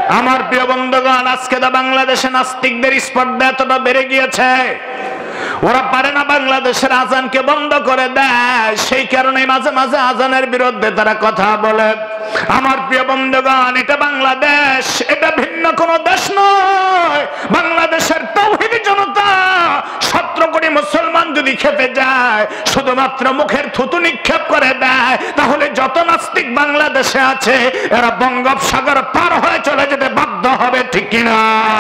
আমার প্রিয় বন্ধুগণ, আজকে তো বাংলাদেশে নাস্তিকদের স্পর্ধা এতটা বেড়ে গিয়েছে, ওরা পারে না বাংলাদেশের আজানকে বন্ধ করে দেয়। সেই কারণে মাঝে মাঝে আজানের বিরুদ্ধে তারা কথা বলে। আমার প্রিয় বন্ধুগণ, এটা বাংলাদেশ, এটা ভিন্ন কোনো দেশ নয়। বাংলাদেশের তাওহীদি জনতা 17 কোটি মুসলমান যদি খেপে যায়, শুধুমাত্র মুখের থুতু নিক্ষেপ করে দেয়, তাহলে যত নাস্তিক বাংলাদেশে আছে এরা বঙ্গোপসাগর পার হয়ে চলে যেতে বাধ্য হবে, ঠিক কিনা?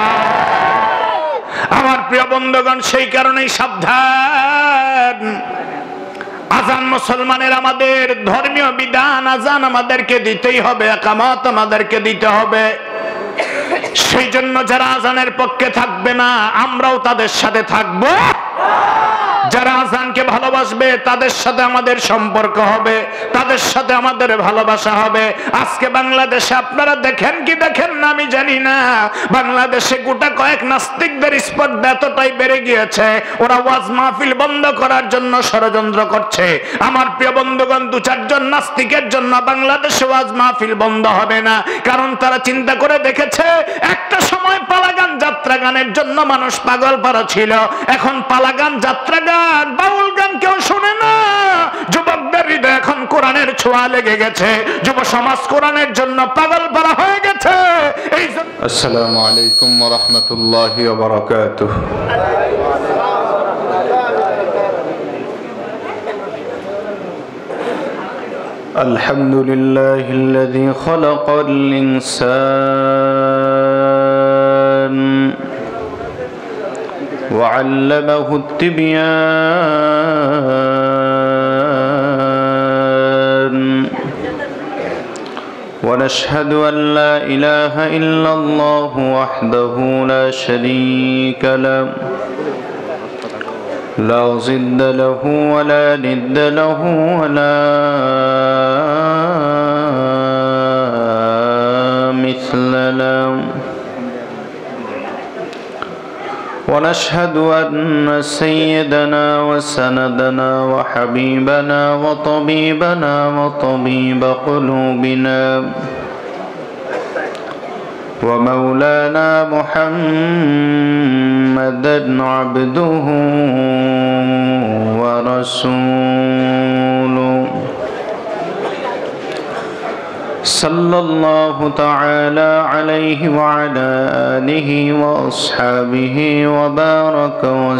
আমার প্রিয় বন্ধুগণ, সেই কারণেই সাবধান। আজান মুসলমানের আমাদের ধর্মীয় বিধান, আজান আমাদেরকে দিতেই হবে, ইকামত আমাদেরকে দিতে হবে। সেই জন্য যারা আজানের পক্ষে থাকবে না, আমরাও তাদের সাথে থাকবো। যারা আজানকে ভালোবাসবে তাদের সাথে আমাদের সম্পর্ক হবে, তাদের সাথে আমাদের ভালোবাসা হবে। আজকে বাংলাদেশে আপনারা দেখেন কি দেখেন না আমি জানি না, বাংলাদেশে গোটা কয়েক নাস্তিকদের স্পর্ধা এতটাই বেড়ে গিয়েছে, ওরা ওয়াজ মাহফিল বন্ধ করার জন্য ষড়যন্ত্র করছে। আমার প্রিয় বন্ধুগণ, 2-4 জন নাস্তিকের জন্য বাংলাদেশে ওয়াজ মাহফিল বন্ধ হবে না। কারণ তারা চিন্তা করে দেখেছে, একটা সময় পালাগান যাত্রা গানের জন্য মানুষ পাগল পারা ছিল, এখন পালাগান যাত্রা গান, বাউল গান কেউ শুনে না। যুবকদের হৃদয়ে এখন কোরআনের ছোঁয়া লেগে গেছে, যুব সমাজ কোরআনের জন্য পাগল পারা হয়ে গেছে। আসসালামু আলাইকুম ওয়া রাহমাতুল্লাহি ওয়া বারাকাতুহু। আলহামদুলিল্লাহিল্লাযী খালাকাল ইনসান وعلمه التبيان ونشهد أن لا إله إلا الله وحده لا شريك له لا ضد له ولا ند له ولا مثل له ونشهد أن سيدنا وسندنا وحبيبنا وطبيبنا وطبيب قلوبنا ومولانا محمدا عبده ورسوله صلى الله تعالى عليه وعلى آله وأصحابه وبارك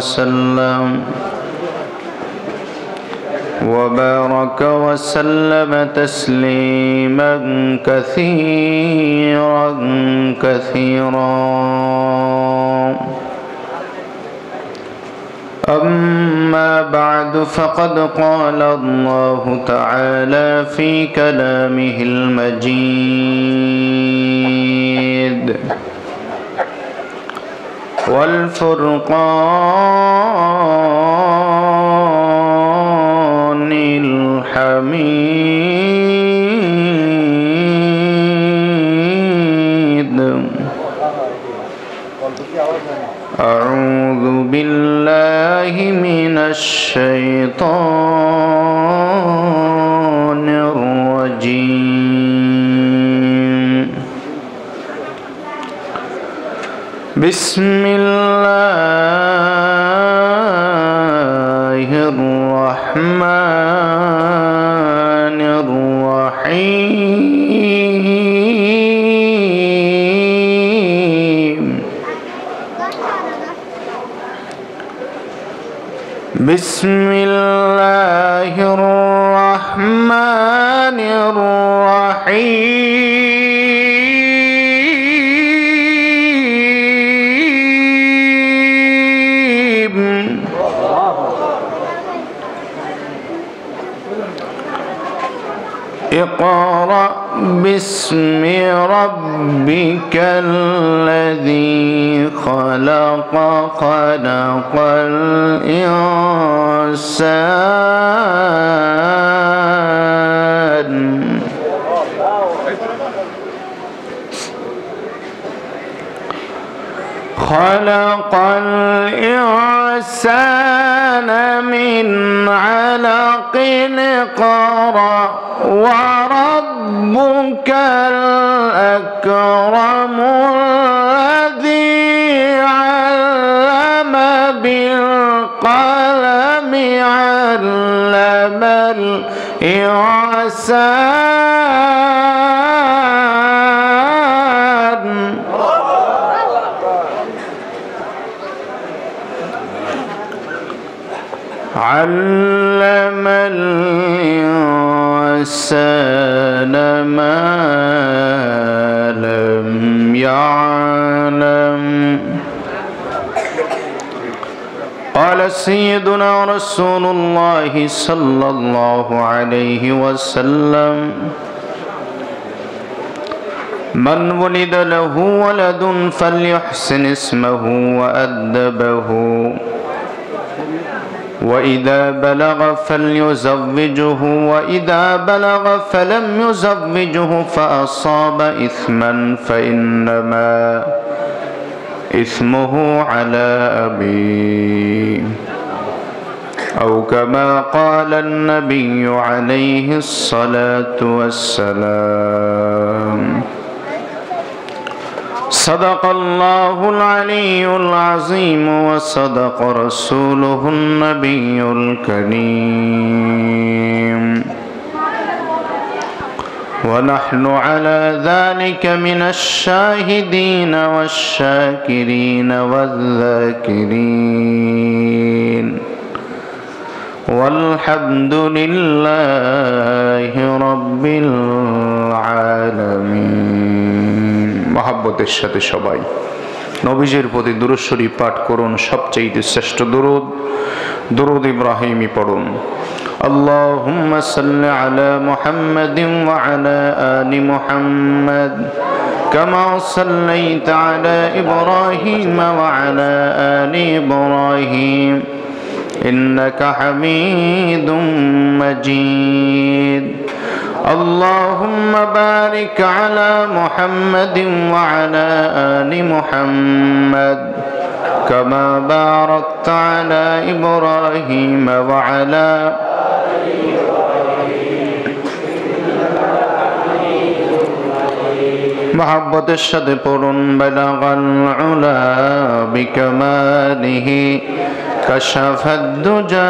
وسلم تسليما كثيرا كثيرا. أما بعد، فقد قال الله تعالى في كلامه المجيد والفرقان الحميد. أعوذ بالله من الشيطان الرجيم. بسم الله الرحمن الرحيم. بسم الله الرحمن الرحيم. اقرأ باسم ربك الذي خلق خلق الإنسان خلق الإنسان من علق. اقرأ وربك الأكرم الذي علم بالقلم علم الإنسان علم الإنسان ما لم يعلم. قال سيدنا رسول الله صلى الله عليه وسلم من ولد له ولد فليحسن اسمه وأدبه وإذا بلغ فليزوجه وإذا بلغ فلم يزوجه فأصاب إثما فإنما إثمه على أبيه أو كما قال النبي عليه الصلاة والسلام. صدق الله العلي العظيم وصدق رسوله النبي الكريم ونحن على ذلك من الشاهدين والشاكرين والذاكرين والحمد لله رب العالمين. মহব্বতের সাথে সবাই নবীজির প্রতি দুরূদ শরীফ পাঠ করুন। সবচেয়ে শ্রেষ্ঠ দুরূদ দুরূদ ইব্রাহিমী পড়ুন। আল্লাহুম্মা সাল্লি আলা মুহাম্মাদিন ওয়া আলা আলি মুহাম্মাদ কামা সাল্লাইতা আলা ইব্রাহিম ওয়া আলা আলি ইব্রাহিম ইন্নাকা হামিদুম মাজিদ। اللهم بارك على محمد وعلى آل محمد كما باركت على إبراهيم وعلى محبة الشد قرن بلغ العلا بكماله كشف الدجى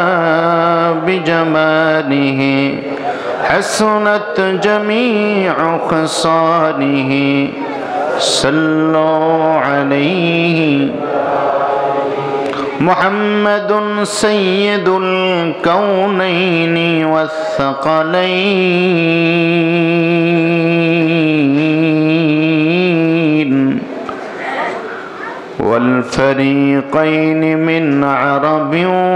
بجماله حسنت جميع خصاله صلوا عليه. محمد سيد الكونين والثقلين والفريقين من عرب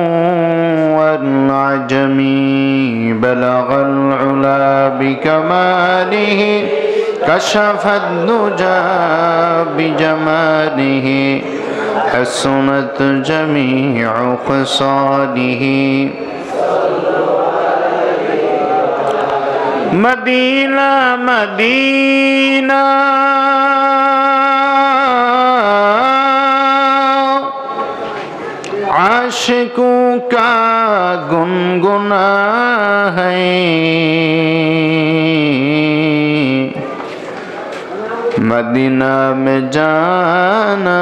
والعجم بلغ العلا بكماله كشف الدجى بجماله حسنت جميع خصاله. مدينة مدينة आशिकों का गुनगुना है मदीना में जाना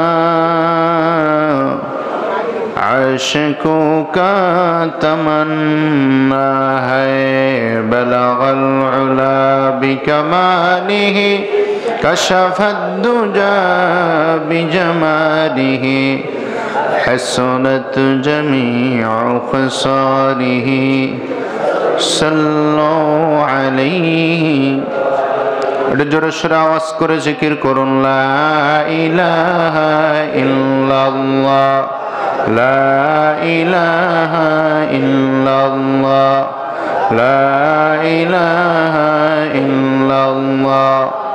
आशिकों का तमन्ना है बलगल उला बिकमालिही कशफद दुजा बिजमालिही حسنت جميع خصاله صلوا عليه. এটা জোরে সোরে আওয়াজ করে জিকির করুন লা ইলাহা ইল্লাল্লাহ লা ইলাহা ইল্লাল্লাহ লা ইলাহা ইল্লাল্লাহ।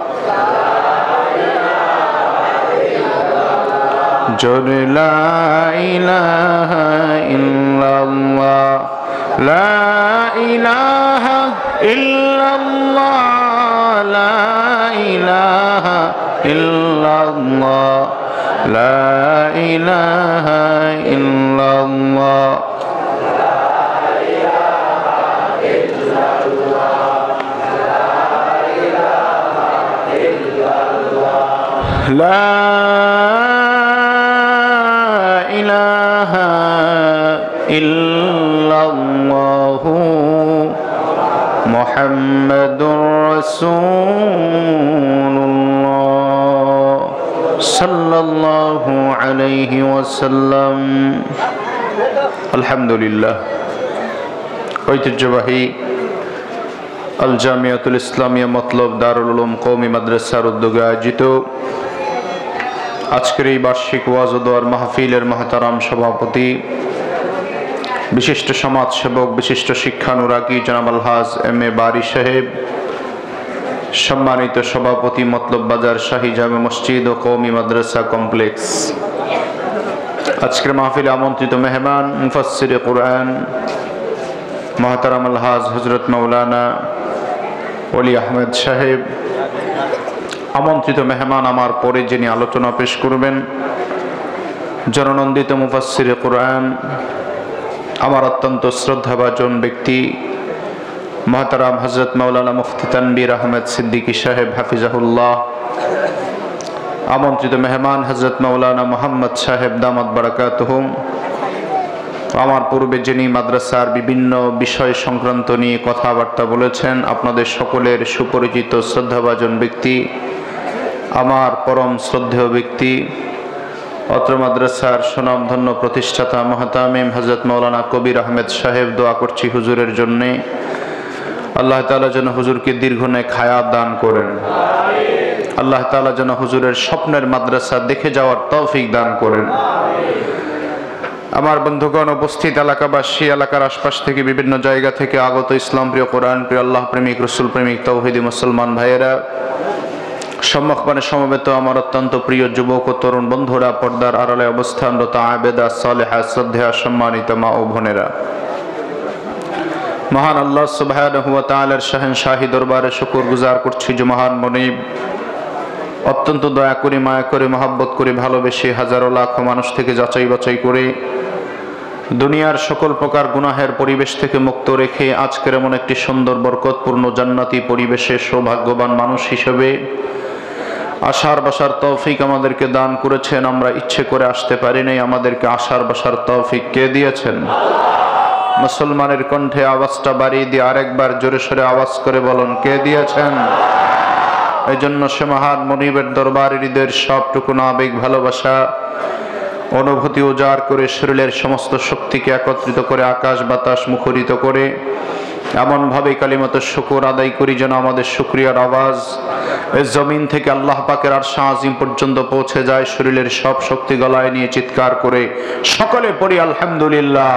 জোরে লা ইলাহা ইল্লাল্লাহ লা ইলাহা ইল্লাল্লাহ লা ইলাহা ইল্লাল্লাহ লা ইলাহা ইল্লাল্লাহ। لا إله إلا الله محمد رسول الله صلى الله عليه وسلم الحمد لله ঐতিহ্যবাহী আল জামিয়াতুল ইসলামিয়া মতলব দারুল উলুম কওমি মাদ্রাসার উদ্যোগে আয়োজিত আজকের এই বার্ষিক ওয়াজ ও দোয়ার মাহফিলের মহতারাম সভাপতি, বিশিষ্ট সমাজসেবক, বিশিষ্ট শিক্ষানুরাগী জনাব আলহাজ এম.এ. বারী সাহেব, সম্মানিত সভাপতি মতলব বাজার শাহী জামে মসজিদ ও কওমি মাদ্রাসা কমপ্লেক্স, আজকের মাহফিলে আমন্ত্রিত মেহমান মুফাসসিরে কুরআন মহতারাম আলহাজ হযরত মাওলানা ওলি আহমেদ সাহেব, আমন্ত্রিত মেহমান আমার পরে যিনি আলোচনা পেশ করবেন জননন্দিত মুফাসসিরে কুরআন, আমার অত্যন্ত শ্রদ্ধাভাজন ব্যক্তি মহতারাম হযরত মাওলানা মুফতি তানবীর আহমেদ সিদ্দিকী সাহেব হাফিজাহুল্লাহ, আমন্ত্রিত মেহমান হযরত মাওলানা মুহাম্মদ সাহেব দামাত বারাকাতুহুম, আমার পূর্বে যিনি মাদ্রাসার বিভিন্ন বিষয় সংক্রান্ত নিয়ে কথাবার্তা বলেছেন, আপনাদের সকলের সুপরিচিত শ্রদ্ধাভাজন ব্যক্তি, আমার পরম শ্রদ্ধেয় ব্যক্তি, অত্র মাদ্রাসার সুনামধন্য প্রতিষ্ঠাতা মুহতামিম হযরত মাওলানা কবির আহমেদ সাহেব। দোয়া করছি হুজুরের জন্যে, আল্লাহ তাআলা যেন হুজুরকে দীর্ঘনেক হায়াত দান করেন, আল্লাহ তাআলা যেন হুজুরের স্বপ্নের মাদ্রাসা দেখে যাওয়ার তৌফিক দান করেন। আমার বন্ধুগণ, উপস্থিত এলাকাবাসী, এলাকার আশপাশ থেকে বিভিন্ন জায়গা থেকে আগত ইসলাম প্রিয়, কোরআন প্রিয়, আল্লাহ প্রেমিক, রসুল প্রেমিক, তৌহিদি মুসলমান ভাইয়েরা, সম্মুখপানে সমবেত আমার অত্যন্ত প্রিয় যুবক ও তরুণ বন্ধুরা, পর্দার আড়ালে অবস্থানরত আবেদা, সালেহা, শ্রদ্ধেয়া, সম্মানিত মা ও বোনেরা, মহান আল্লাহ সুবহানাহু ওয়া তাআলার শাহেনশাহী দরবারে শুকর গুজার করছি যে মহান মনিব অত্যন্ত দয়া করে, মায়া করে, মহব্বত করে, ভালোবেসে হাজারো লাখ মানুষ থেকে যাচাই বাছাই করে দুনিয়ার সকল প্রকার গুনাহের পরিবেশ থেকে মুক্ত রেখে আজকের এমন একটি সুন্দর বরকতপূর্ণ জান্নাতি পরিবেশে সৌভাগ্যবান মানুষ হিসেবে আসার বাসার তৌফিক আমাদেরকে দান করেছেন। আমরা ইচ্ছে করে আসতে পারি নাই, আমাদেরকে আসার বাসার তৌফিক কে দিয়েছেন? মুসলমানের কণ্ঠে আওয়াজটা বাড়িয়ে দিয়ে আরেকবার জোরে সোরে আওয়াজ করে বলুন, কে দিয়েছেন? এই জন্য সে মহান মনিবের দরবারে হৃদয়ের সবটুকু আবেগ, ভালোবাসা, অনুভূতি উজাড় করে শরীরের সমস্ত শক্তিকে একত্রিত করে আকাশ বাতাস মুখরিত করে এমনভাবে কালিমাত শুকর আদায় করি যেন আমাদের শুকরিয়ার আওয়াজ এই জমিন থেকে আল্লাহ পাকের আরশ আজিম পর্যন্ত পৌঁছে যায়। শরীরের সব শক্তি গলায় নিয়ে চিৎকার করে সকলে পড়ি আলহামদুলিল্লাহ।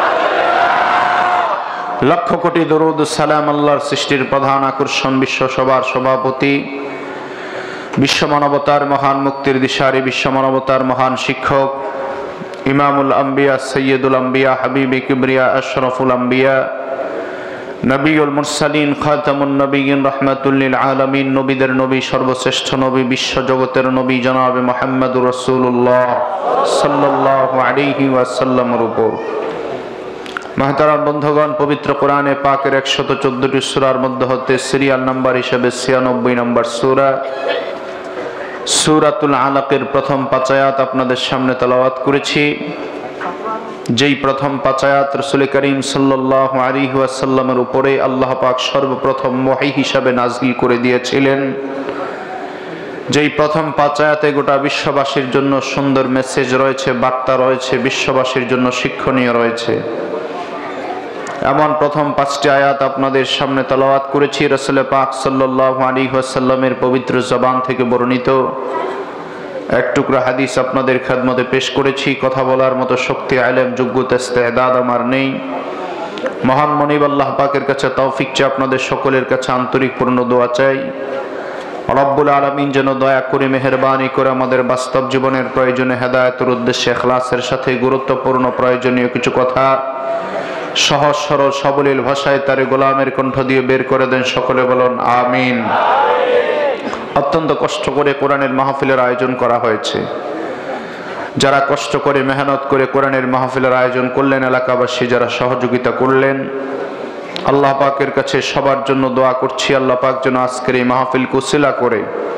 লক্ষ কোটি দরুদ সালাম আল্লাহর সৃষ্টির প্রধান আকর্ষণ, বিশ্ব সভার সভাপতি, বিশ্ব মানবতার মহান মুক্তির দিশারি, বিশ্ব মানবতার মহান শিক্ষক, ইমামুল আম্বিয়া, সৈয়দুল আম্বিয়া, হাবিবে কিবরিয়া, আশরাফুল আম্বিয়া, নবিউল মুরসালিন, খাতামুন নবিয়িন, রাহমাতুল লিল আলামিন, নবীদের নবী, সর্বশ্রেষ্ঠ নবী, বিশ্ব জগতের নবী জনাবে মুহাম্মদুর রাসূলুল্লাহ সাল্লাল্লাহু আলাইহি ওয়াসাল্লামের উপর। মহতারাম বন্ধুগণ, পবিত্র কোরআনে পাকের 114টি সূরার মধ্যে হতে সিরিয়াল নাম্বার হিসেবে 96 নম্বর সূরা সূরাতুল আলাকের প্রথম 5 আয়াত আপনাদের সামনে তেলাওয়াত করেছি। যেই প্রথম 5 আয়াত রাসূল করিম সাল্লাল্লাহু আলাইহি ওয়াসাল্লামের উপরে আল্লাহ পাক সর্বপ্রথম ওহী হিসাবে নাযিল করে দিয়েছিলেন, যেই প্রথম 5 আয়াতে গোটা বিশ্ববাসীর জন্য সুন্দর মেসেজ রয়েছে, বার্তা রয়েছে, বিশ্ববাসীর জন্য শিক্ষণীয় রয়েছে, এমন প্রথম 5টি আয়াত আপনাদের সামনে তেলাওয়াত করেছি। রাসূল পাক সাল্লাল্লাহু আলাইহি ওয়াসাল্লামের পবিত্র জবান থেকে বর্ণিত এক টুকরা হাদিস আপনাদের খেদমতে পেশ করেছি। কথা বলার মতো শক্তি, ইলম, যোগ্যতা, ইস্তেদাদ আমার নেই। মহান মনিব আল্লাহ পাকের কাছে তৌফিক চাই, আপনাদের সকলের কাছে আন্তরিক পূর্ণ দোয়া চাই। রব্বুল আলামিন যেন দয়া করে, মেহেরবানি করে আমাদের বাস্তব জীবনের প্রয়োজনে হেদায়েতের উদ্দেশ্যে ইখলাসের সাথে গুরুত্বপূর্ণ প্রয়োজনীয় কিছু কথা সহজ সরল সাবলীল ভাষায় তার গোলামের কণ্ঠ দিয়ে বের করে দেন। সকলে বলুন আমিন। অত্যন্ত কষ্ট করে কোরআনের মাহফিলের আয়োজন করা হয়েছে। যারা কষ্ট করে মেহনত করে কোরআনের মাহফিলের আয়োজন করলেন, এলাকাবাসী যারা সহযোগিতা করলেন, আল্লাহ পাকের কাছে সবার জন্য দোয়া করছি। আল্লাহ পাক যেন আজকের এই মাহফিল কুশিলা করে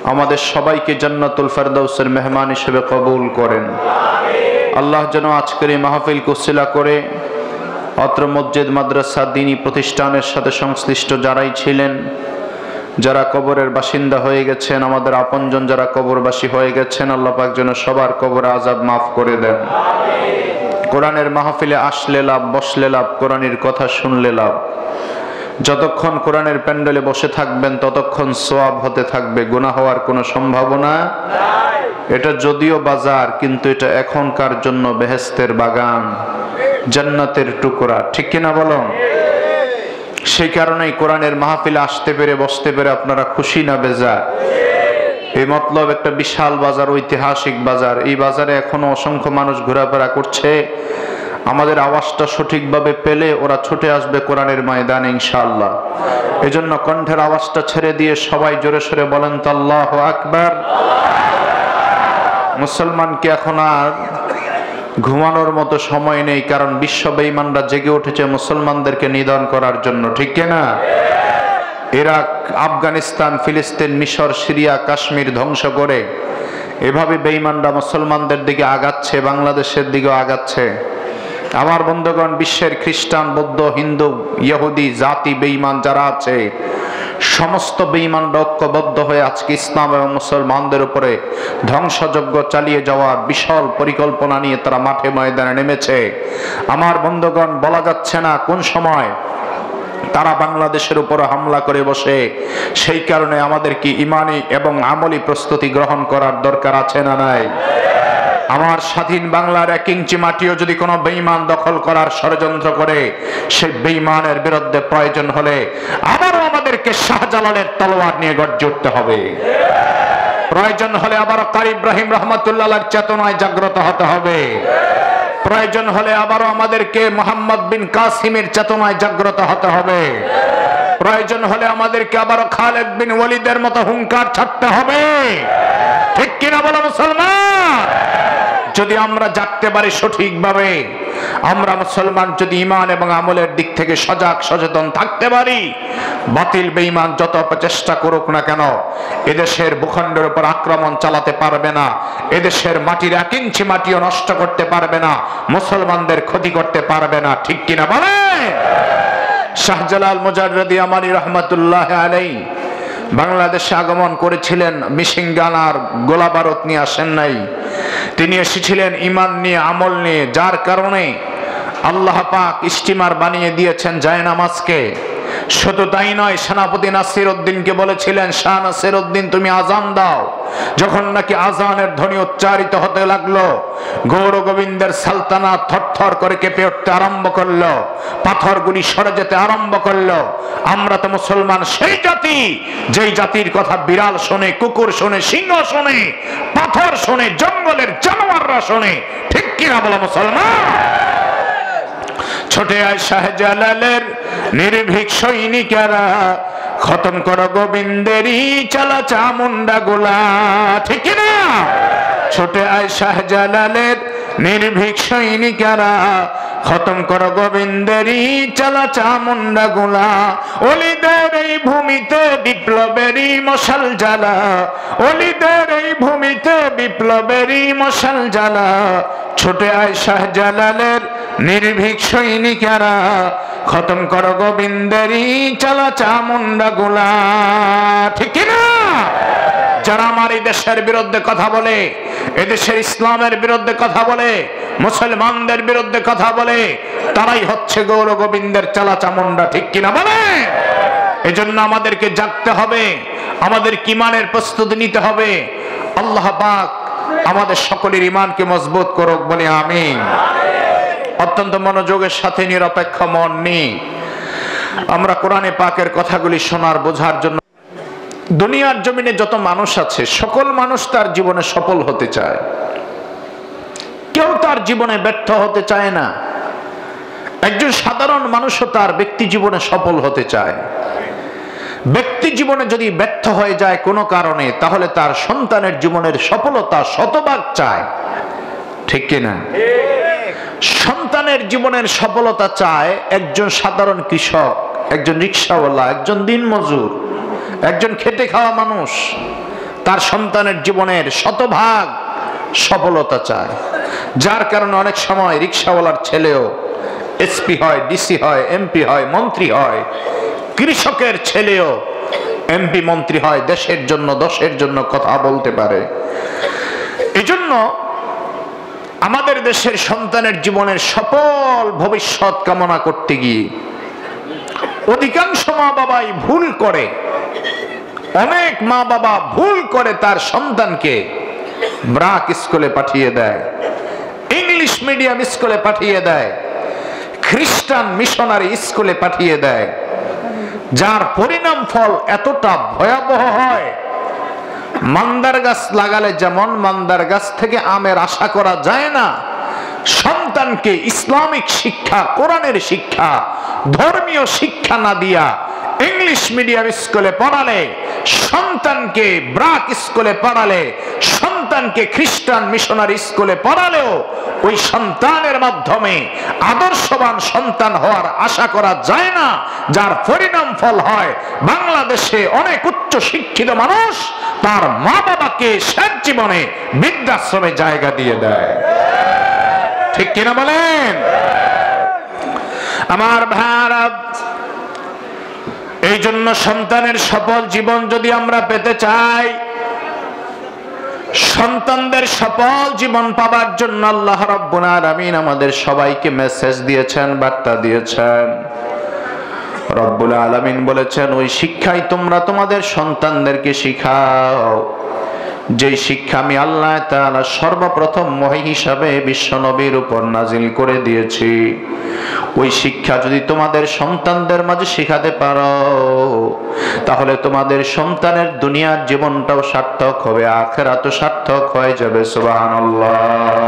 আমাদের সবাইকে জান্নাতুল ফেরদাউসের মেহমান হিসেবে কবুল করেন। আল্লাহ যেন আজকের এই মাহফিল কুশিলা করে অত্র মসজিদ মাদ্রাসা দ্বীনী প্রতিষ্ঠানের সাথে সংশ্লিষ্ট যারাই ছিলেন, যারা কবরের বাসিন্দা হয়ে গেছেন, আমাদের আপনজন যারা কবরবাসী হয়ে গেছেন, আল্লাহ পাক যেন সবার কবরে আযাব মাফ করে দেন। কোরআনের মাহফিলে আসলে লাভ, বসলে লাভ, কোরআনের কথা শুনলে লাভ। যতক্ষণ কোরআনের প্যান্ডেলে বসে থাকবেন ততক্ষণ সওয়াব হতে থাকবে, গুনাহ হওয়ার কোনো সম্ভাবনা নাই। এটা যদিও বাজার, কিন্তু এটা এখনকার জন্য বেহেশতের বাগান, জান্নাতের টুকরা, ঠিক কিনা বলুন? সেই কারণেই কোরআনের মাহফিলে আসতে পেরে বসতে পেরে আপনারা খুশি না বেজার? এই মতলব একটা বিশাল বাজার, ঐতিহাসিক বাজার। এই বাজারে এখনো অসংখ্য মানুষ ঘোরাফেরা করছে। আমাদের আওয়াজটা সঠিকভাবে পেলে ওরা ছুটে আসবে কোরআনের ময়দানে ইনশাআল্লাহ। এজন্য কণ্ঠের আওয়াজটা ছেড়ে দিয়ে সবাই জোরে সোরে বলেন তো আল্লাহু আকবার। মুসলমানকে এখন আর ঘুমানোর মতো সময় নেই, কারণ বিশ্ব বেঈমানরা জেগে উঠেছে মুসলমানদেরকে নিধন করার জন্য, ঠিক কিনা? ইরাক, আফগানিস্তান, ফিলিস্তিন, মিশর, সিরিয়া, কাশ্মীর ধ্বংস করে এভাবে বেঈমানরা মুসলমানদের দিকে আগাচ্ছে, বাংলাদেশের দিকেও আগাচ্ছে। আমার বন্ধুগণ, বিশ্বের খ্রিস্টান, বৌদ্ধ, হিন্দু, ইহুদি জাতি বেঈমান যারা আছে, সমস্ত বেঈমানরা ঐক্যবদ্ধ হয়ে আজকে ইসলাম এবং মুসলমানদের উপরে ধ্বংসযজ্ঞ চালিয়ে যাওয়ার বিশাল পরিকল্পনা নিয়ে তারা মাঠে ময়দানে নেমেছে। আমার বন্ধুগণ, বলা যাচ্ছে না কোন সময় তারা বাংলাদেশের উপর হামলা করে বসে। সেই কারণে আমাদের কি ইমানি এবং আমলি প্রস্তুতি গ্রহণ করার দরকার আছে না নাই? আমার স্বাধীন বাংলার 1 ইঞ্চি মাটিও যদি কোনো বেঈমান দখল করার ষড়যন্ত্র করে, সেই বেঈমানের বিরুদ্ধে প্রয়োজন হলে আবারও আমাদেরকে শাহজালালের তলোয়ার নিয়ে গর্জে উঠতে হবে। প্রয়োজন হলে আবারও কারি ইব্রাহিম রহমাতুল্লাহর চেতনায় জাগ্রত হতে হবে। প্রয়োজন হলে আবারও আমাদেরকে মুহাম্মদ বিন কাসিমের চেতনায় জাগ্রত হতে হবে। প্রয়োজন হলে আমাদেরকে আবারও খালিদ বিন ওয়ালিদের মতো হুঙ্কার ছাড়তে হবে, ঠিক কিনা বলো মুসলমান? যদি আমরা জাগতে পারি সঠিকভাবে, আমরা মুসলমান যদি ইমান এবং আমলের দিক থেকে সজাগ সচেতন থাকতে পারি, বাতিল বেঈমান যত চেষ্টা করুক না কেন এদেশের ভূখণ্ডের উপর আক্রমণ চালাতে পারবে না। এদেশের মাটির 1 ইঞ্চি মাটিও নষ্ট করতে পারবে না, মুসলমানদের ক্ষতি করতে পারবে না, ঠিক কিনা বলে? শাহজালাল মুজাররদি আমানি রহমাতুল্লাহ আলাইহি বাংলাদেশে আগমন করেছিলেন, মিশিংগান আর গোলা বারুদ নিয়ে আসেন নাই। তিনি এসেছিলেন ইমান নিয়ে, আমল নিয়ে, যার কারণে আল্লাহ পাক স্টিমার বানিয়ে দিয়েছেন জায়নামাজকে। শুধু তাই নয়, সেনাপতি নাসির উদ্দিনকে বলেছিলেন, শাহ নাসির উদ্দিন তুমি আজান দাও। যখন নাকি আজানের ধ্বনি উচ্চারিত হতে লাগলো, গৌর গোবিন্দের সালতানাত থরথর করে কেঁপে উঠতে আরম্ভ করলো, পাথরগুলি সরে যেতে আরম্ভ করলো। আমরা তো মুসলমান সেই জাতি, যেই জাতির কথা বিড়াল শোনে, কুকুর শোনে, সিংহ শোনে, পাথর শোনে, জঙ্গলের জানোয়াররা শোনে, ঠিক কিনা বলো মুসলমান? ছোটে আয় শাহজালালের নির্ভীক সৈনিকেরা, খতম করো গোবিন্দেরই চালা চামুন্ডা গোলা, ঠিক না? ছোটে আয় শাহজালালের নির্ভীক সৈনিকেরা, খতম করো গোবিন্দেরই চালা চামুন্ডা গোলা। অলিদের এই ভূমিতে বিপ্লবেরই মশাল জ্বালা, অলিদের এই ভূমিতে বিপ্লবেরই মশাল জ্বালা। ছোটে আয় শাহজালালের নির্ভীক সৈনিকেরা, খতম করো গোবিন্দেরই চালা চামুন্ডা গোলা, ঠিক না? যারা আমার এই দেশের বিরুদ্ধে কথা বলে, এদেশের ইসলামের বিরুদ্ধে কথা বলে, মুসলমানদের বিরুদ্ধে কথা বলে, তারাই হচ্ছে গৌর গোবিন্দের চালা চামুন্ডা, ঠিক কিনা বলে? এজন্য আমাদেরকে জাগতে হবে, আমাদের ইমানের প্রস্তুতি নিতে হবে। আল্লাহ পাক আমাদের সকলের ইমানকে মজবুত করুক, বলে আমিন। অত্যন্ত মনোযোগের সাথে নিরপেক্ষ মন নিয়ে আমরা কোরআনে পাকের কথাগুলি শোনার, বোঝার জন্য। দুনিয়ার জমিনে যত মানুষ আছে, সকল মানুষ তার জীবনে সফল হতে চায়, কেউ তার জীবনে ব্যর্থ হতে চায় না। একজন সাধারণ মানুষও তার ব্যক্তি জীবনে সফল হতে চায়। ব্যক্তি জীবনে যদি ব্যর্থ হয়ে যায় কোনো কারণে, তাহলে তার সন্তানের জীবনের সফলতা শতভাগ চায়, ঠিক কিনা? সন্তানের জীবনের সফলতা চায় একজন সাধারণ কৃষক, একজন রিকশাওয়ালা, একজন দিনমজুর, একজন খেটে খাওয়া মানুষ। তার সন্তানের জীবনের শতভাগ সফলতা চায়, যার কারণে অনেক সময় রিকশাওয়ালার ছেলেও এসপি হয়, ডিসি হয়, এমপি হয়, মন্ত্রী হয়। কৃষকের ছেলেও এমপি মন্ত্রী হয়, দেশের জন্য দশের জন্য কথা বলতে পারে। এজন্য আমাদের দেশের সন্তানের জীবনের সফল ভবিষ্যৎ কামনা করতে গিয়ে অধিকাংশ মা বাবাই ভুল করে, অনেক মা বাবা ভুল করে তার সন্তানকে ব্রাক স্কুলে পাঠিয়ে দেয়, ইংলিশ মিডিয়াম স্কুলে পাঠিয়ে দেয়, খ্রিস্টান মিশনারি স্কুলে পাঠিয়ে দেয়, যার পরিণাম ফল এতটা ভয়াবহ হয়। মান্দার গাছ লাগালে যেমন মান্দার গাছ থেকে আমের আশা করা যায় না, সন্তানকে ইসলামিক শিক্ষা, কোরআনের শিক্ষা, ধর্মীয় শিক্ষা না দিয়া ইংলিশ মিডিয়াম স্কুলে পড়ালে, সন্তানকে ব্রাক স্কুলে পড়ালে, সন্তানকে খ্রিস্টান মিশনারি স্কুলে পড়ালেও ওই সন্তানের মাধ্যমে আদর্শবান সন্তান হওয়ার আশা করা যায় না, যার পরিণাম ফল হয় বাংলাদেশে অনেক উচ্চ শিক্ষিত মানুষ তার মা বাবাকে শেষ জীবনে বৃদ্ধাশ্রমে জায়গা দিয়ে দেয়। ঠিক কিনা বলেন আমার ভাইরা? এই জন্য সন্তানের সফল জীবন যদি আমরা পেতে চাই, সন্তানদের সফল জীবন পাবার জন্য আল্লাহ রাব্বুল আলামিন আমাদের সবাইকে মেসেজ দিয়েছেন, বার্তা দিয়েছেন। রব্বুল আলামিন বলেছেন, ওই শিক্ষাই তোমরা তোমাদের সন্তানদেরকে শিখাও, যে শিক্ষা আমি আল্লাহ তাআলা সর্বপ্রথম ওহী হিসাবে বিশ্ব নবীর উপর নাজিল করে দিয়েছি। ওই শিক্ষা যদি তোমাদের সন্তানদের মাঝে শেখাতে পারো, তাহলে তোমাদের সন্তানের দুনিয়ার জীবনটাও সার্থক হবে, আখিরাতও সার্থক হয়ে যাবে। সুবহানাল্লাহ।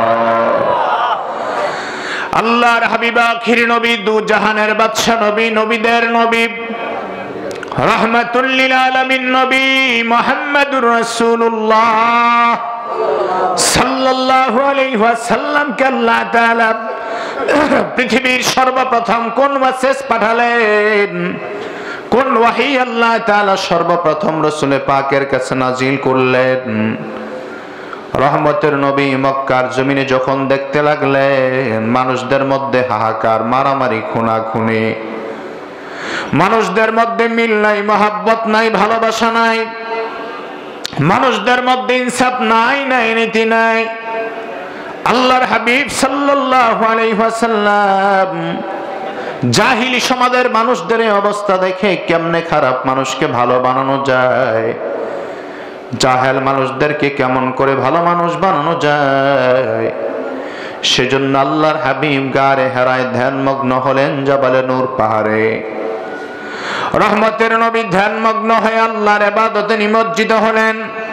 আল্লাহর হাবিব আখির নবী, দু জাহানের বাদশা নবী, নবীদের নবী, রাহমাতুল লিল আলামিন নবী মুহাম্মদুর রাসূলুল্লাহ সাল্লাল্লাহু আলাইহি ওয়াসাল্লামকে আল্লাহ তাআলা পৃথিবীর সর্বপ্রথম কোন মেসেজ পাঠালেন, কোন ওহী আল্লাহ তাআলা সর্বপ্রথম রাসূল পাকের কাছে নাজিল করলেন? রহমতের নবী মক্কার জমিনে যখন দেখতে লাগলেন মানুষদের মধ্যে হাহাকার, মারামারি, খুনাখুনি, মানুষদের মধ্যে মিল নাই, মহব্বত নাই, ভালোবাসা নাই, মানুষদের মধ্যে ইনসাফ নাই, নীতি নাই, আল্লাহর হাবিব সাল্লাল্লাহু আলাইহি ওয়াসাল্লাম জাহিলি সমাজের মানুষদের এই অবস্থা দেখে কেমনে খারাপ মানুষকে ভালো বানানো যায়, জাহেল মানুষদেরকে কেমন করে ভালো মানুষ বানানো যায়, সেজন্য আল্লাহর হাবিব গারে হেরায় ধ্যানমগ্ন হলেন জাবালে নূর পাহাড়ে। রহমতের নবী ধ্যানমগ্ন হয়ে আল্লাহর ইবাদতে নিমজ্জিত হলেন।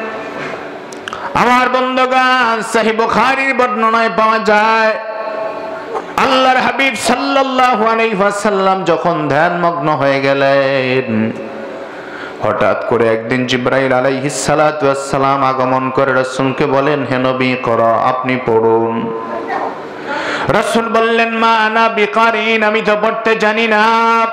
আমার বন্ধুগণ, সহিহ বুখারীর বর্ণনায় পাওয়া যায় আল্লাহর হাবিব সাল্লাল্লাহু আলাইহি ওয়াসাল্লাম যখন ধ্যানমগ্ন হয়ে গেলেন, হঠাৎ করে একদিন জিবরাইল আলাইহিস সালাতু ওয়াস সালাম আগমন করে রাসূলকে বলেন, হে নবী করো, আপনি পড়ুন। রাসূল বললেন, মা আনা বিকারিন, আমি তো পড়তে জানি না।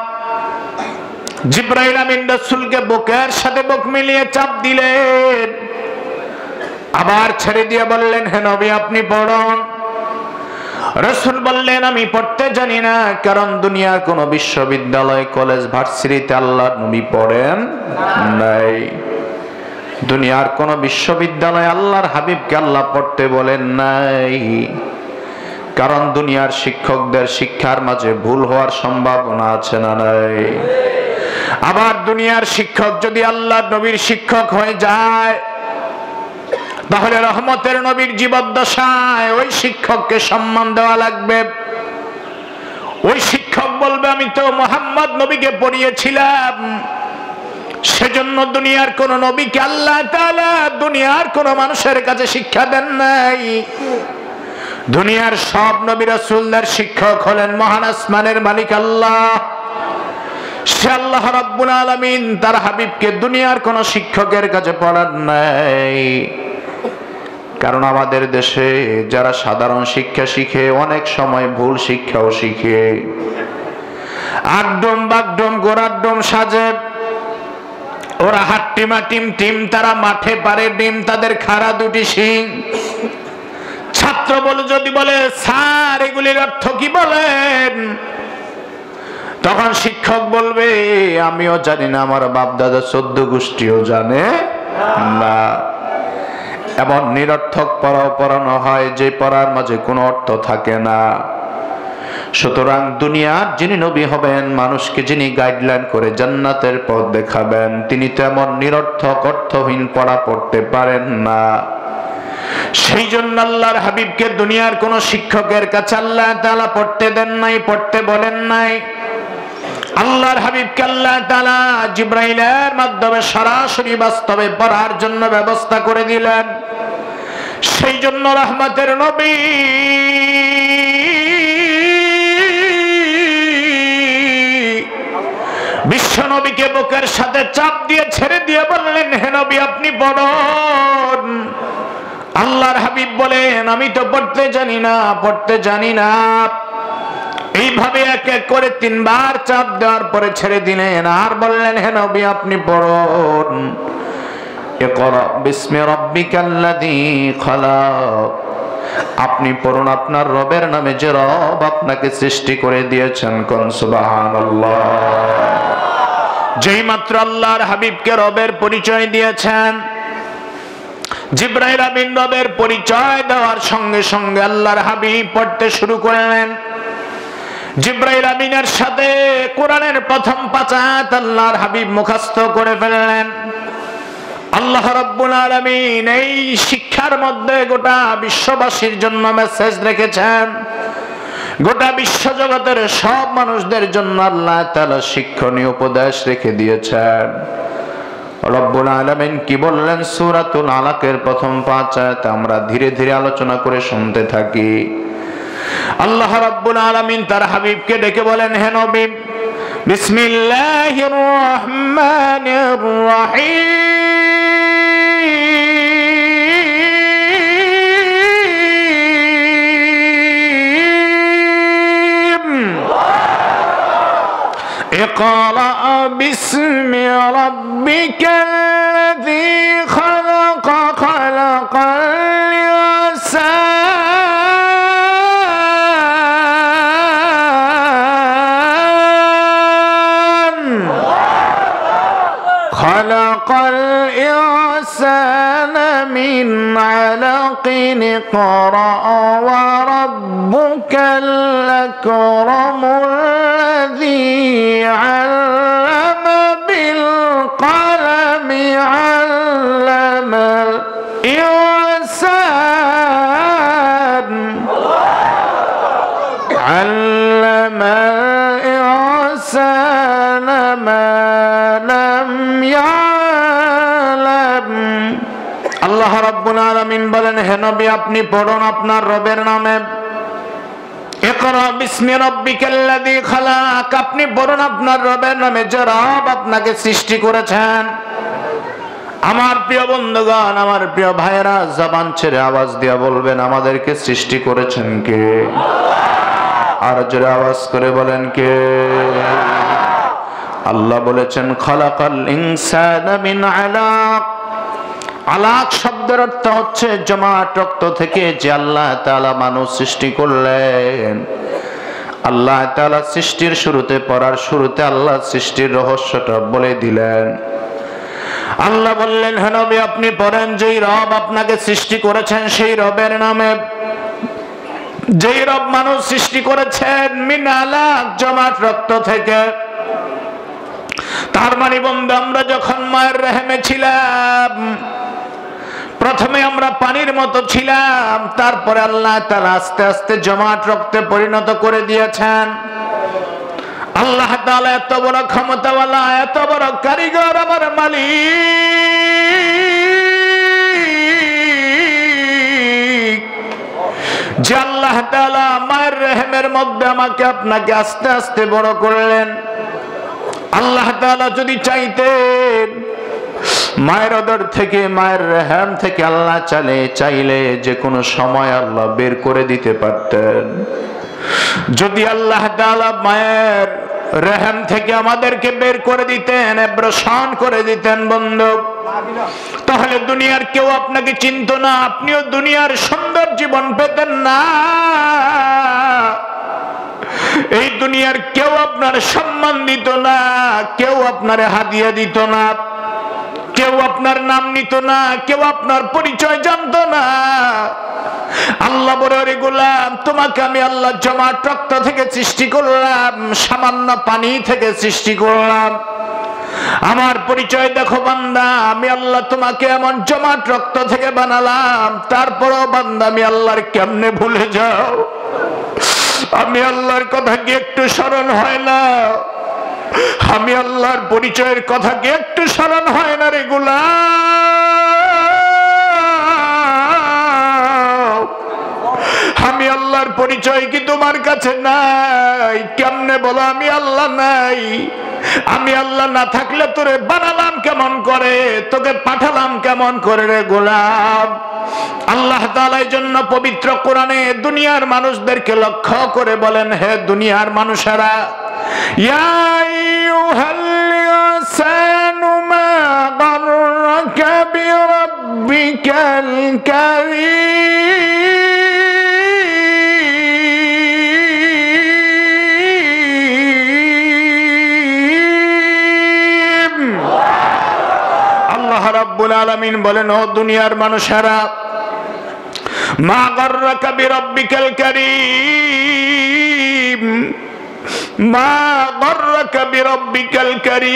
জিবরাইল আমিন রাসূলকে বুকের সাথে বুক মিলিয়ে চাপ দিলেন, আবার ছেড়ে দিয়ে বললেন, হে নবী আপনি পড়ুন। রাসূল বললেন, আমি পড়তে জানি না, কারণ দুনিয়ার কোন বিশ্ববিদ্যালয়, কলেজ, ভার্সিটিতে আল্লাহর নবী পড়েন নাই। দুনিয়ার কোন বিশ্ববিদ্যালয়ে আল্লাহর হাবিবকে আল্লাহ পড়তে বলেন নাই, কারণ দুনিয়ার শিক্ষকদের শিক্ষার মাঝে ভুল হওয়ার সম্ভাবনা আছে না নাই? আবার দুনিয়ার শিক্ষক যদি আল্লাহর নবীর শিক্ষক হয়ে যায়, তাহলে রহমতের নবীর জীবদ্দশায় ওই শিক্ষককে সম্মান দেওয়া লাগবে। ওই শিক্ষক বলবে, আমি তো মুহাম্মদ নবীকে পড়িয়েছিলাম, সেজন্য দুনিয়ার কোন নবীকে আল্লাহ তাআলা দুনিয়ার কোন মানুষের কাছে শিক্ষা দেন নাই। দুনিয়ার সব নবী রাসূলদের শিক্ষক হলেন মহান আসমানের মালিক আল্লাহ। সে আল্লাহ রাব্বুল আলামিন তার হাবিবকে দুনিয়ার কোন শিক্ষকের কাছে পড়ান নাই। কারণ আমাদের দেশে যারা সাধারণ শিক্ষা শিখে অনেক সময় ভুল শিক্ষাও শিখে, আগডম বাগডম গোড়াডম সাজে। ওরা হাট্টিমা টিম টিম, তারা মাঠে পারে ডিম, তাদের খাড়া দুটি শিং। ছাত্র বলে যদি বলে স্যার এগুলির অর্থ কি বলেন, তখন শিক্ষক বলবে আমিও জানি না, আমার বাপ দাদা 14 গোষ্ঠীও জানে না। এমন নিরর্থক পড়াও পড়ানো হয় যে পড়ার মাঝে কোনো অর্থ থাকে না। সুতরাং দুনিয়ার যিনি নবী হবেন, মানুষকে যিনি গাইডলাইন করে জান্নাতের পথ দেখাবেন, তিনি তো এমন নিরর্থক অর্থহীন পড়া পড়তে পারেন না। সেই জন্য আল্লাহর হাবিবকে দুনিয়ার কোন শিক্ষকের কাছে আল্লাহ তাআলা পড়তে দেন নাই, পড়তে বলেন নাই। আল্লাহর হাবিবকে আল্লাহ তাআলা জিবরাইলের মাধ্যমে সরাসরি বাস্তবে পড়ার জন্য ব্যবস্থা করে দিলেন। সেই জন্য রহমতের নবী বিশ্ব নবীকে বুকের সাথে চাপ দিয়ে ছেড়ে দিয়ে বললেন, হে নবী আপনি পড়ুন। আল্লাহর হাবিব বলেন আমি তো পড়তে জানি না, পড়তে জানি না। এইভাবে এক এক করে 3 বার চাপ দেওয়ার পরে ছেড়ে দিলেন, আর বললেন হে নবী আপনি পড়ুন। ইকরা বিসমি রাব্বিকাল্লাযী খালাক, আপনি পড়ুন আপনার রবের নামে যে রব আপনাকে সৃষ্টি করে দিয়েছেন। কোন সুবহানাল্লাহ। যেই মাত্র আল্লাহর হাবিবকে রবের পরিচয় দিয়েছেন, জিবরাইল আমিন রবের পরিচয় দেওয়ার সঙ্গে সঙ্গে আল্লাহর হাবিব পড়তে শুরু করলেন। জিবরাইল আমিনের সাথে কোরআনের প্রথম 5 আয়াত আল্লাহর হাবিব মুখস্থ করে ফেললেন। আল্লাহ রাব্বুল আলামিন এই শিক্ষার মধ্যে গোটা বিশ্ববাসীর জন্য মেসেজ রেখেছেন। গোটা বিশ্ব জগতের সব মানুষদের জন্য আল্লাহ তাআলা শিক্ষণীয় উপদেশ রেখে দিয়েছেন। রব্বুল আলামিন কি বললেন সূরাতুল আলাকের প্রথম 5 আয়াত আমরা ধীরে ধীরে আলোচনা করে শুনতে থাকি। আল্লাহ রাব্বুল আলামিন তার হাবিবকে ডেকে বলেন, হে নবী বিসমিল্লাহির রহমানির রহিম, ইকরা বিসমি রাব্বিকাল্লাযী খালাক, খালাকাল ইনসান, খালাকাল ইনসানা মিন আলাকিন, ইকরা ওয়া রাব্বুকাল আকরামুল্লাযী আল্লামা বিল কলমি, আল্লামাল ইনসান, আল্লামাল ইনসানা মা লাম ইয়ালাম। আল্লাহ রাব্বুল আলামিন বলেন, হে নবী আপনি পড়ুন আপনার রবের নামে। ইকরা বিসমি রাব্বিকাল্লাযী খালাক, আপনি পড়ুন আপনার রবের নামে যে রব আপনাকে সৃষ্টি করেছেন। আমার প্রিয় বন্ধুগণ, আমার প্রিয় ভাইরা, জবান ছেড়ে আওয়াজ দিয়ে বলবেন আমাদেরকে সৃষ্টি করেছেন কে? আর জোরে আওয়াজ করে বলেন কে? আল্লাহ বলেছেন খালাকাল ইনসানা মিন আলাক। আলাক শব্দের অর্থ হচ্ছে জমাট রক্ত থেকে যে আল্লাহ তাআলা মানুষ সৃষ্টি করলেন। আল্লাহ তাআলা সৃষ্টির শুরুতে, পড়ার শুরুতে আল্লাহ সৃষ্টির রহস্যটা বলে দিলেন। আল্লাহ বললেন, হে নবী আপনি পড়েন যেই রব আপনাকে সৃষ্টি করেছেন সেই রবের নামে। যেই রব মানুষ সৃষ্টি করেছেন মিন আলাক, জমাট রক্ত থেকে। তার মানে বন্ধু, আমরা যখন মায়ের রেহেমে ছিলাম, প্রথমে আমরা পানির মতো ছিলাম, তারপরে আল্লাহ তাআলা আস্তে আস্তে জমাট রক্তে পরিণত করে দিয়েছেন। আল্লাহ তাআলা এত বড় ক্ষমতাওয়ালা, এত বড় কারিগর আমার মালিক, যে আল্লাহ তাআলা মায়ের রেহেমের মধ্যে আমাকে আপনাকে আস্তে আস্তে বড় করলেন। আল্লাহ তাআলা যদি চাইতেন মায়ের উদর থেকে, মায়ের রেহেম থেকে আল্লাহ চাইলে যে কোনো সময় আল্লাহ বের করে দিতে পারতেন। যদি আল্লাহ তাআলা মায়ের রেহেম থেকে আমাদেরকে বের করে দিতেন, অ্যাব্রেশন করে দিতেন বন্ধু, তাহলে দুনিয়ার কেউ আপনাকে চিনত না, আপনিও দুনিয়ার সুন্দর জীবন পেতেন না। এই দুনিয়ার কেউ আপনার সম্মান দিত না, কেউ আপনার হাদিয়া দিত না, কেউ আপনার নাম নিত না, কেউ আপনার পরিচয় জানতো না। আল্লাহ বলে, ওরে গোলাম, তোমাকে আমি আল্লাহ জমাট রক্ত থেকে সৃষ্টি করলাম, সামান্য পানি থেকে সৃষ্টি করলাম। আমার পরিচয় দেখো বান্দা, আমি আল্লাহ তোমাকে এমন জমাট রক্ত থেকে বানালাম, তারপরও বান্দা আমি আল্লাহর কেমনে ভুলে যাও? আমি আল্লাহর কথা কি একটু স্মরণ হয় না? আমি আল্লাহর পরিচয়ের কথা কি একটু স্মরণ হয় না রে গোলাম? আমি আল্লাহর পরিচয় কি তোমার কাছে নাই? কেমনে বলো আমি আল্লাহ নাই? আমি আল্লাহ না থাকলে তোরে বানালাম কেমন করে, তোকে পাঠালাম কেমন করে রে গোলাম? আল্লাহ তাআলা এই জন্য পবিত্র কোরআনে দুনিয়ার মানুষদেরকে লক্ষ্য করে বলেন, হে দুনিয়ার মানুষেরা, ইয়া আইয়ুহাল ইনসানু মা গাররাকা বিরাব্বিকাল কারীম। আল্লাহ রাব্বুল আলামিন বলেন, ও দুনিয়ার মানুষেরা, মা গাররাকা বিরাব্বিকাল কারীম, মা গাররাকা বিরাব্বিকাল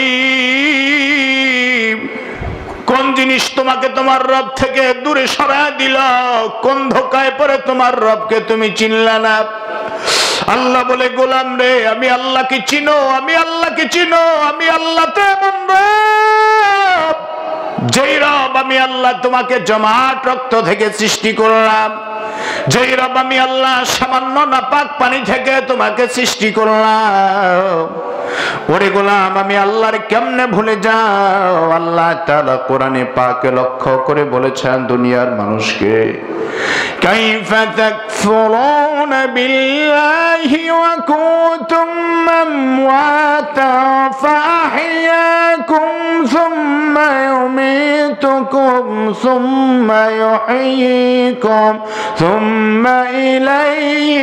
কারীম। কোন জিনিস তোমাকে তোমার রব থেকে দূরে সরায় দিল? কোন ধোকায় পড়ে তোমার রবকে তুমি চিনলা না? আল্লাহ বলে, গোলাম রে, আমি আল্লাহকে চিনো, আমি আল্লাহকে চিনো, আমি আল্লাহ তো এমন রব, যেই রব আমি আল্লাহ তোমাকে জমাট রক্ত থেকে সৃষ্টি করলাম, যেই রব আমি আল্লাহ সামান্য নাপাক পানি থেকে তোমাকে সৃষ্টি করলাম। ওরে গোলাম, আমি আল্লাহর কেমনে ভুলে যাও? আল্লাহ তাআলা কোরআনে পাকে লক্ষ্য করে বলেছেন দুনিয়ার মানুষকে, কাইফা তাকফুরুনা বিল্লাহি ওয়া কুনতুম আমওয়াতা ফাআহইয়াকুম সুম্মা ইউমীতুকুম সুম্মা ইউহয়িকুম সুম্মা ইলাইহি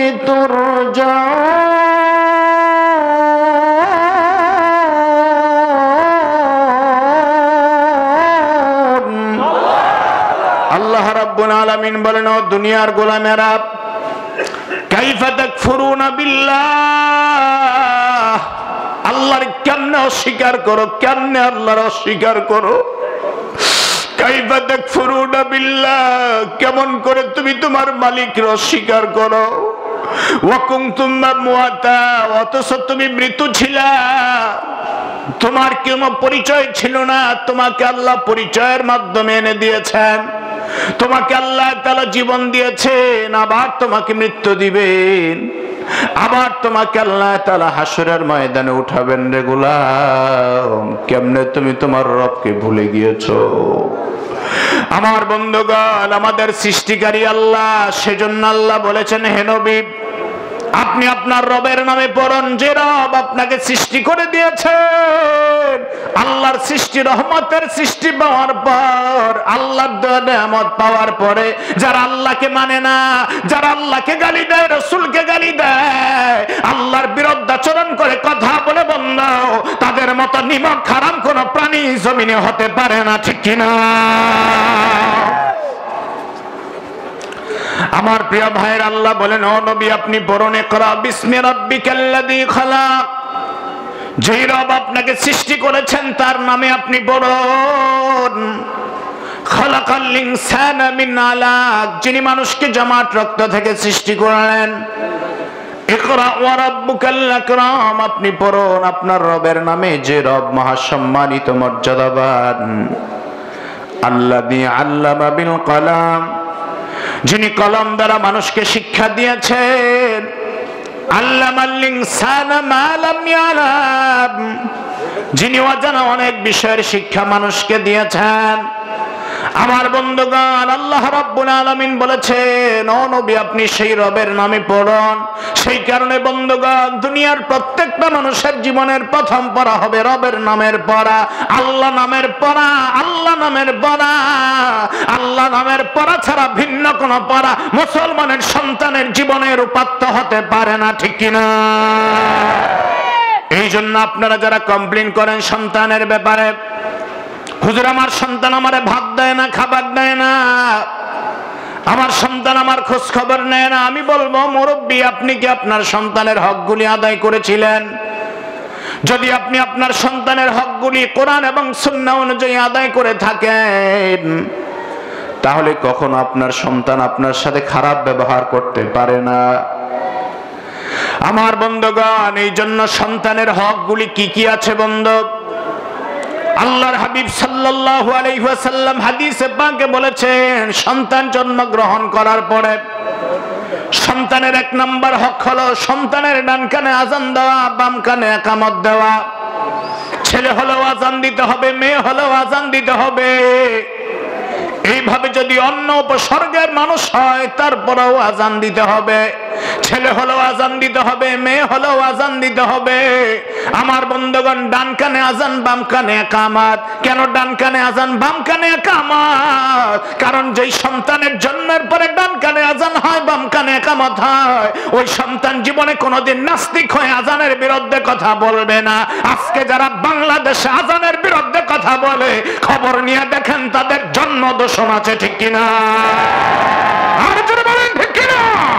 তুরজাউন। আল্লাহ রাব্বুল আলামিন বলেন, ও দুনিয়ার গোলামেরা, কাইফা তাকফুরুনা বিল্লাহ, আল্লাহর কেমনে অস্বীকার করো, কেমনে আল্লাহর অস্বীকার করো? কাইফা তাকফুরুনা বিল্লাহ, কেমন করে তুমি তোমার মালিকের অস্বীকার করো? ওয়া কুনতুম আমওয়াতা, অথচ তুমি মৃত্যু ছিলা, তোমার কোনো পরিচয় ছিল না, তোমাকে আল্লাহ পরিচয়ের মাধ্যমে এনে দিয়েছেন, তোমাকে আল্লাহ তাআলা জীবন দিয়েছেন, আবার তোমাকে মৃত্যু দিবেন, আবার তোমাকে আল্লাহ তাআলা হাসরের ময়দানে উঠাবেন রে গোলাম। কেমনে তুমি তোমার রবকে ভুলে গিয়েছো? আমার বন্ধুগণ, আমাদের সৃষ্টিকারী আল্লাহ, সেজন্য আল্লাহ বলেছেন, হে নবী, আপনি আপনার রবের নামে পড়ুন, যে রব আপনাকে সৃষ্টি করে দিয়েছেন। আল্লাহর সৃষ্টি, রহমতের সৃষ্টি পাওয়ার পর, আল্লাহর নেয়ামত পাওয়ার পরে যারা আল্লাহকে মানে না, যারা আল্লাহকে গালি দেয়, রাসূলকে গালি দেয়, আল্লাহর বিরুদ্ধাচরণ করে কথা বলে বন্ধ, তাদের মতো নিমক হারাম কোন প্রাণী জমিনে হতে পারে না, ঠিক কিনা? আমার প্রিয় ভাইয়ের, আল্লাহ বলেন, ও নবী, আপনি পড়ুন, ইকরা বিসমি রাব্বিকাল্লাযী খালাক, যেই রব আপনাকে সৃষ্টি করেছেন তার নামে আপনি পড়ুন। খালাকাল ইনসানা মিন আলাক, যিনি মানুষকে জমাট রক্ত থেকে সৃষ্টি করলেন। ইকরা ওয়া রাব্বুকাল আকরাম, আপনি পড়ুন আপনার রবের নামে, যে রব মহাসম্মানিত, মর্যাদাবান। আল্লাযী আল্লামা বিল কলাম, যিনি কলম দ্বারা মানুষকে শিক্ষা দিয়েছেন। আল্লামাল ইনসানা মা লাম ইয়ালাম, যিনি অজানা অনেক বিষয়ের শিক্ষা মানুষকে দিয়েছেন। আমার বন্ধুগণ, আল্লাহ রাব্বুল আলামিন বলেছেন, ও নবী আপনি সেই রবের নামে পড়ুন। সেই কারণে বন্ধুগণ, দুনিয়ার প্রত্যেকটা মানুষের জীবনের প্রথম পড়া হবে রবের নামের পড়া, আল্লাহ নামের পড়া, আল্লাহ নামের পড়া। আল্লাহ নামের পড়া ছাড়া ভিন্ন কোনো পড়া মুসলমানের সন্তানের জীবনের উপাত্ত হতে পারে না, ঠিক কিনা? এই জন্য আপনারা যারা কমপ্লেইন করেন সন্তানের ব্যাপারে, হুজুর আমার সন্তান আমারে ভাত দেয় না, খাবার দেয় না, আমার সন্তান আমার খোঁজ খবর নেয় না, আমি বলবো মুরব্বী আপনি কি আপনার সন্তানের হকগুলি আদায় করেছিলেন? যদি আপনি আপনার সন্তানের হকগুলি কোরআন এবং সুন্নাহ অনুযায়ী আদায় করে থাকেন, তাহলে কখনো আপনার সন্তান আপনার সাথে খারাপ ব্যবহার করতে পারে না। আমার বন্ধুগণ, এই জন্য সন্তানের হকগুলি কি কি আছে বন্ধু? আল্লাহর হাবিব সাল্লাল্লাহু আলাইহি ওয়াসাল্লাম হাদিসে পাকে বলেছেন, সন্তান জন্মগ্রহণ করার পরে সন্তানের এক নাম্বার হক হলো সন্তানের ডান কানে আযান দেওয়া, বাম কানে ইকামত দেওয়া। ছেলে হলেও আযান দিতে হবে, মেয়ে হলেও আযান দিতে হবে। এইভাবে যদি অন্য উপসর্গের মানুষ হয় তারপরেও আযান দিতে হবে। ছেলে হলেও আযান দিতে হবে, মেয়ে হলেও আযান দিতে হবে। আমার বন্ধুগণ, ডান কানে আযান, বাম কানে ইকামত। কেন ডান কানে আযান, বাম কানে ইকামত? কারণ যেই সন্তানের জন্মের পরে ডান কানে আযান হয়, বাম কানে ইকামত হয়, ওই সন্তান জীবনে কোনোদিন নাস্তিক হয়ে আযানের বিরুদ্ধে কথা বলবে না। আজকে যারা বাংলাদেশে আযানের বিরুদ্ধে কথা বলে, খবর নিয়ে দেখেন তাদের জন্ম দূষণ আছে, ঠিক কিনা? আর যারা বলেন ঠিক কিনা?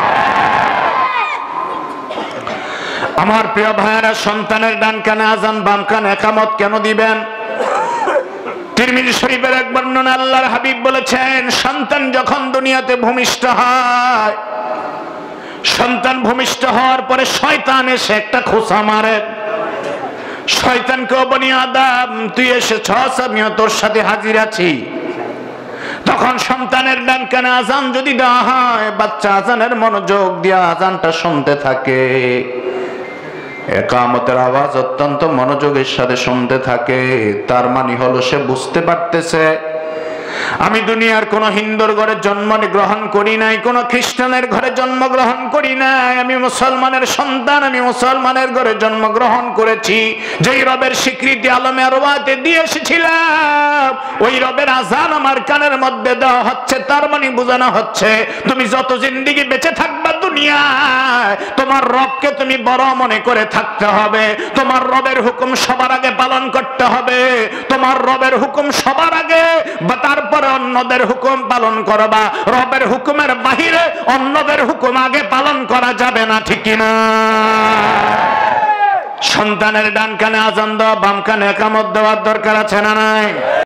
আমার প্রিয় ভাইয়েরা, সন্তানের ডান কানে আযান, বাম কানে ইকামত কেন দিবেন? তিরমিজি শরীফের এক বর্ণনা, আল্লাহর হাবিব বলেছেন, সন্তান যখন দুনিয়াতে ভূমিষ্ঠ হয়, সন্তান ভূমিষ্ঠ হওয়ার পরে শয়তান এসে একটা খোঁচা মারে। শয়তানকে, বনি আদম তুই এসেছস, আমিও তোর সাথে হাজির আছি। তখন সন্তানের ডান কানে আযান যদি দেওয়া হয়, বাচ্চা আযানের মনোযোগ দিয়ে আযানটা শুনতে থাকে, ইকামতের আওয়াজ অত্যন্ত মনোযোগের সাথে শুনতে থাকে। তার মানে হলো সে বুঝতে পারতেছে আমি দুনিয়ার কোন হিন্দুর ঘরে জন্মগ্রহণ করি নাই, কোন খ্রিস্টানের ঘরে জন্মগ্রহণ করি নাই, আমি মুসলমানের সন্তান, আমি মুসলমানের ঘরে জন্মগ্রহণ করেছি। যেই রবের স্বীকৃতি আলমে আরওয়াতে দিয়ে এসেছিলাম, ওই রবের আযান আমার কানের মধ্যে দেওয়া হচ্ছে। তার মানে বোঝানো হচ্ছে, তুমি যত জিন্দেগি বেঁচে থাকবা দুনিয়ায়, তোমার রবকে তুমি বড় মনে করে থাকতে হবে। তোমার রবের হুকুম সবার আগে পালন করতে হবে। তোমার রবের হুকুম সবার আগে, বা তারপরে অন্যদের হুকুম পালন করবা। রবের হুকুমের বাহিরে অন্যদের হুকুম আগে পালন করা যাবে না, ঠিক কিনা? সন্তানের ডান কানে আযান দেওয়া, বাম কানে ইকামত দেওয়ার দরকার আছে না নাই?